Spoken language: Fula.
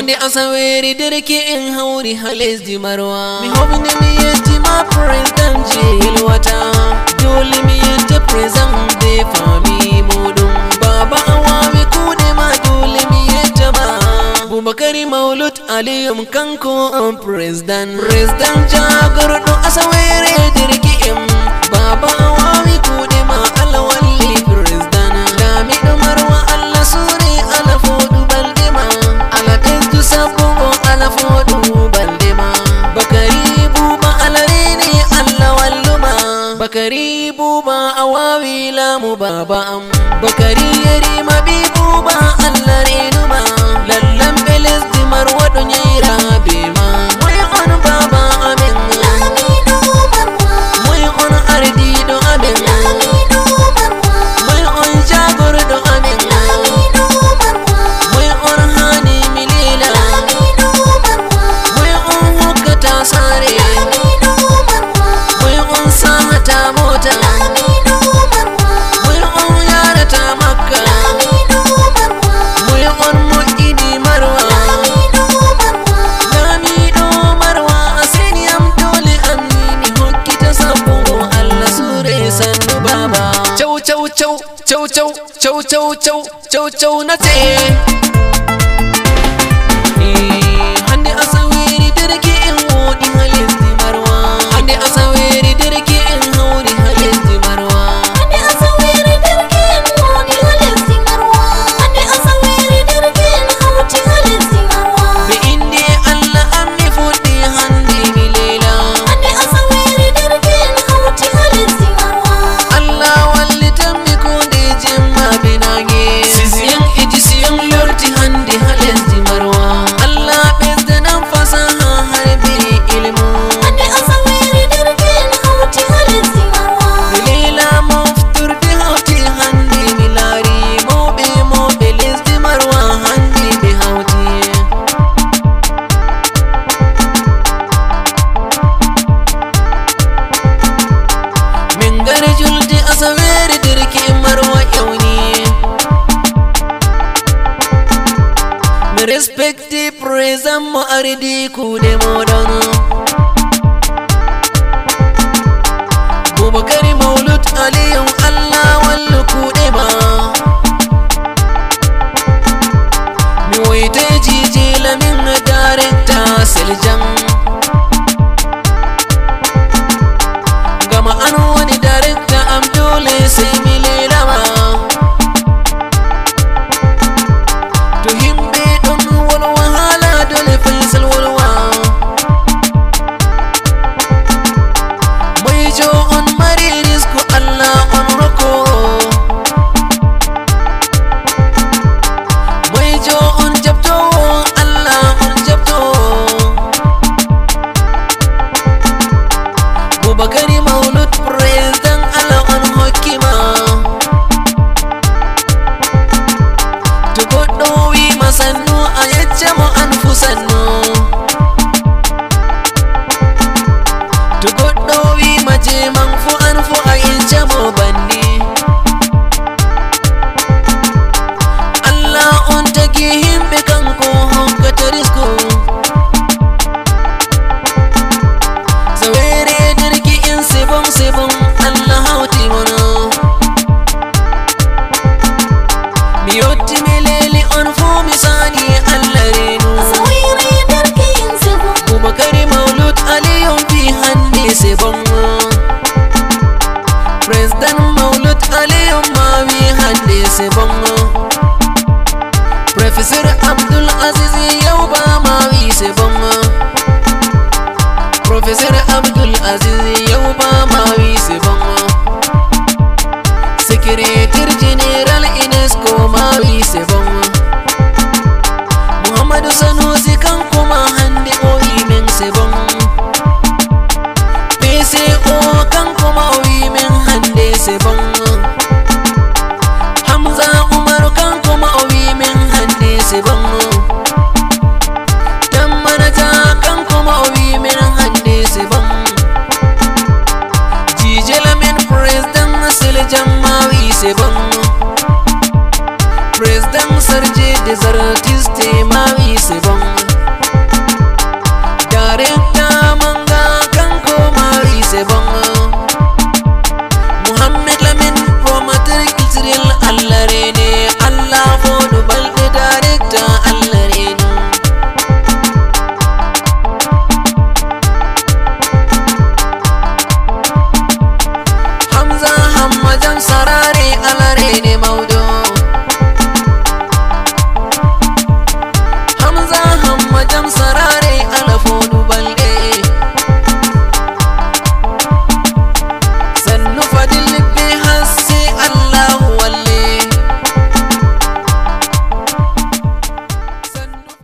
hande asaweri derke en hawri ha lesdi Marwa. Mi hobni mi yetti ma president Yelwata, dole mi yetta president de fami mudum. Baba awawi kude ma dole mi yetta ma. Bubakari Maulud Aliyum kanko president jagordo asaweri derke en. Baba awawi kude ma alawali president. Lamido Marwa Allah suri ala fodu baldema. Ala testu sabungo ala fodu baldema. Bakari buba ala rini Allah walluma. Bakari buba awawi lamu baba am. Bakari yeri mabi buba Allah renuma. Lallam beles di Marwa do nyaira bema. Moy on baba amen. Lamido Marwa. Moy on ardi do amen. Lamido Marwa. Moy on jagor do amen. Lamido Marwa. Moy on hani milila. Lamido Marwa. Moy on hukata sare. Lamido Marwa. Moy on sahata mota. Lamido Marwa. Moy on yarata makka. Lamido Marwa. Moy on mu'idi Marwa. Lamido Marwa. Lamido Marwa aseni am dole amini hokkita sabungo Allah sure sannu baba. Chow chow chow chow chow chow chow chow chow chow nate. Hande asaweri derke en wodi ha lesdi Marwa. Hande asaweri derke en hawri ha lesdi Marwa. Hande asaweri derke en wodi ha lesdi Marwa. Hande asaweri derke en hawti ha lesdi Marwa. Be inde Allah ammi fuddi hande mi lela. Hande asaweri derke en hawti ha lesdi Marwa. Allah wallitanmi konde jemma be nange. Siyan iti siyan lorti hande ha lesdi Marwa. Allah ɓesdanan fasaha har be ilmu. Hande asaweri derke en hawti ha lesdi Marwa. Be lela mofturde hawti hande mi laari. Mawɓe lesdi Marwa hande ɓe hawti. Min gari julde asaweri derke Marwa ƴewni. Mi respecti présent mo ardi kude moɗon. Bubakari Maulud Aliyum Allah wallu kuɗe ma. Mi woyte jiji lamin directa Seljan. Gama an woni directa am dole sai mi lelama. To himɓe ɗon wolwa hala dole Faisal wolwa. Moyjo on mari risku Allah on roko. Moyjo on jabtowo Allah on jabto. Bubakari Maulud president Allah on hokkima. To goɗɗo wima sannu a yeccamo an fu sannu. To goɗɗo wima jeman fu an fu a yeccamo bandi. Allah on tagi himɓe kanko hokkata risku. Sawere derke en sebon Allah hawti mono. Mi yotti mi leli on fu mi sani Allah renu. Asaweri derke en sebon. Bubakari Maulud Aliyum fi hande sebon. President Maulud Aliyum mawi hande sebon. Professor Abdul Aziz Yauba mawi sebon. Professor Abdul Aziz Yauba mawi sebon. Secretary General UNESCO mawi sebon. Muhammadu Sanusi kanko ma hande o yimen sebon. PCO kanko ma o yimen hande sebon. Hamza Umar kanko ma o yimen hande sebon. Dan manaja kanko ma o yimen hande sebon. Jijelamen president Seljan mawi sebon. President Sarje des artistes mawi sebon.